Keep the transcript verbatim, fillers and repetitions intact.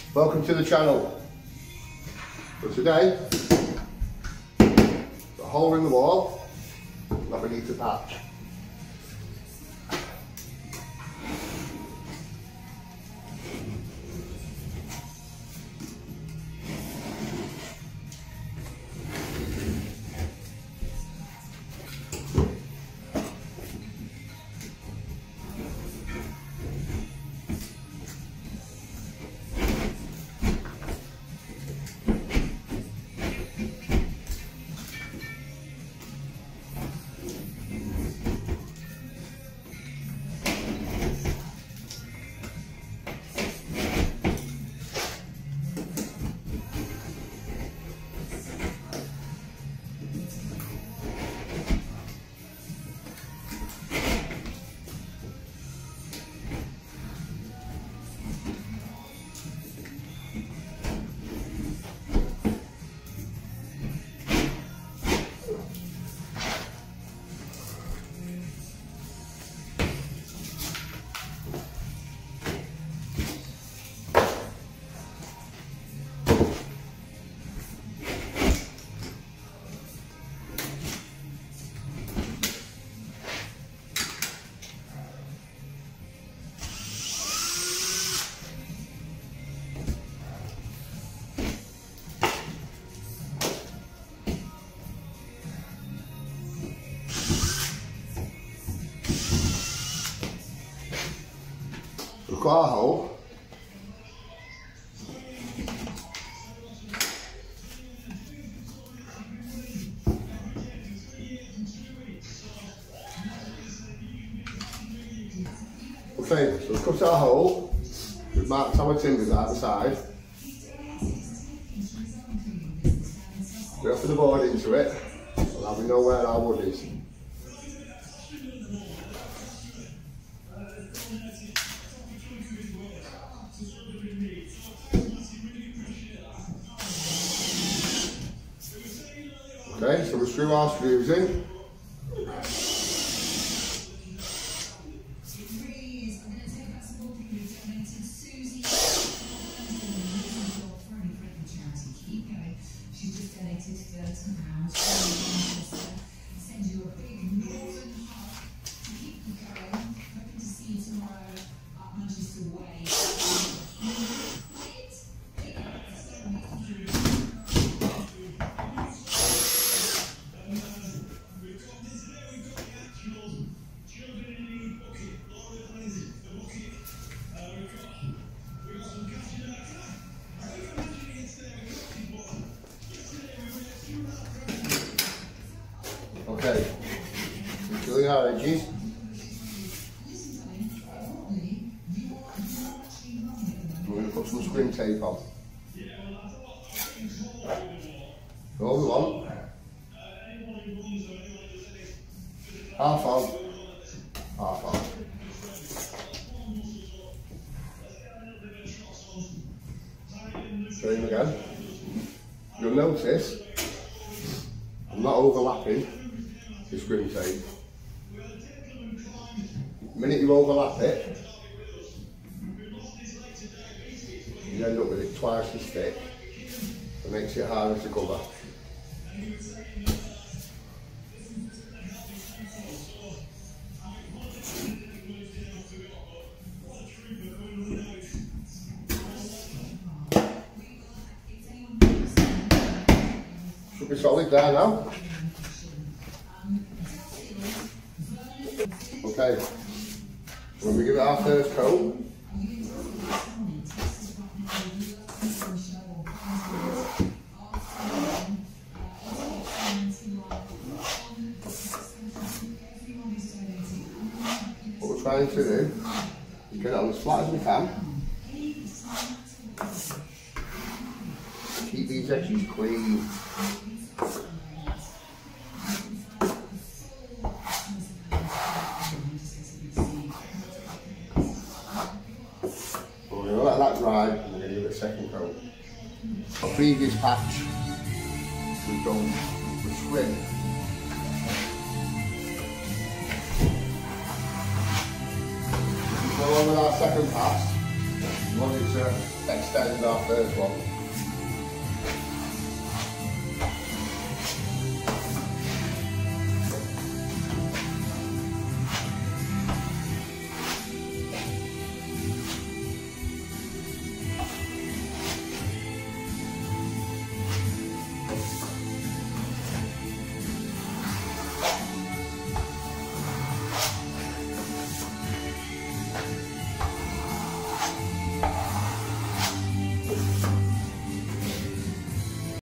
Welcome to the channel. So today, the hole in the wall, that we need to patch. We've got our hole. Okay, so we've cut our hole. We've marked our timbers out the side. We offer the board into it, so now we know where our wood is. Okay, so we screw our screws in. Okay, filling our edges. We're going to put some screen tape on. All we want. Half on, half on. Show him again. You'll notice I'm not overlapping the screw tape. The minute you overlap it, you end up with it twice as thick. It makes it harder to cover. Should be solid there now. Okay, when we give it our first coat, what we're trying to do is get it on as flat as we can. Keep these edges clean. Let that dry and we're going to give it a second coat. Our previous patch, we've done the swim. Go on with our second pass. wanted to extend our first one.